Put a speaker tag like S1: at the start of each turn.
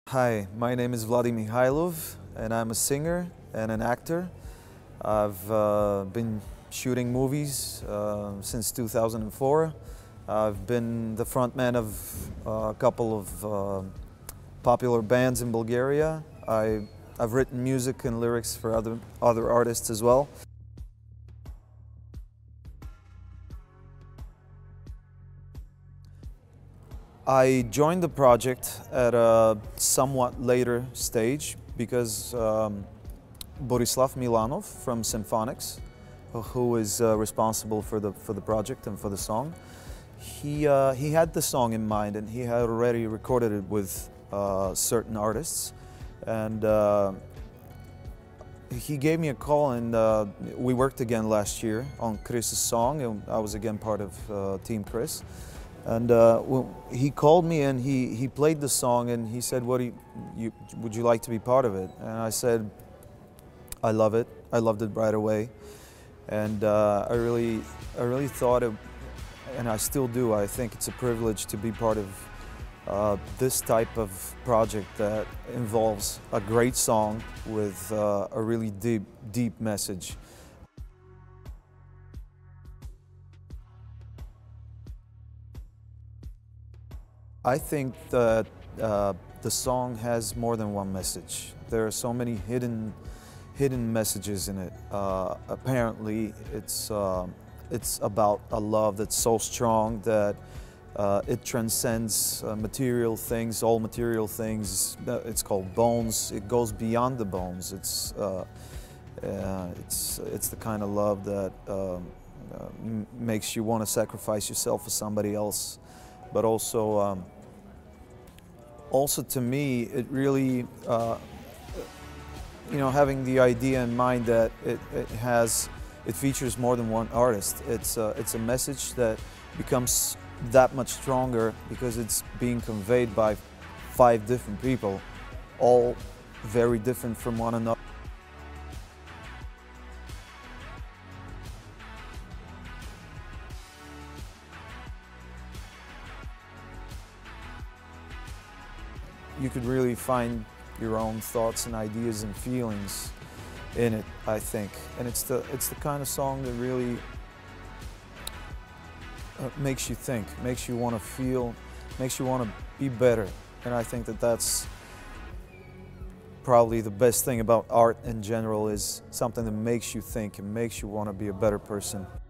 S1: Hi, my name is VLADO Mihailov and I'm a singer and an actor. I've been shooting movies since 2004. I've been the frontman of a couple of popular bands in Bulgaria. I've written music and lyrics for other artists as well. I joined the project at a somewhat later stage because Borislav Milanov from Symphonics, who is responsible for the project and for the song, he had the song in mind and he had already recorded it with certain artists, and he gave me a call, and we worked again last year on Chris's song, and I was again part of Team Chris. And he called me and he played the song and he said, would you like to be part of it? And I said, I love it. I loved it right away. And I really thought it, and I still do, I think it's a privilege to be part of this type of project that involves a great song with a really deep message. I think that the song has more than one message. There are so many hidden messages in it. Apparently, it's about a love that's so strong that it transcends material things, all material things. It's called bones. It goes beyond the bones. It's the kind of love that makes you want to sacrifice yourself for somebody else, but also. Also, to me, it really, having the idea in mind that it features more than one artist. It's a message that becomes that much stronger because it's being conveyed by 5 different people, all very different from one another. You could really find your own thoughts and ideas and feelings in it, I think. And it's the kind of song that really makes you think, makes you want to feel, makes you want to be better. And I think that that's probably the best thing about art in general, is something that makes you think and makes you want to be a better person.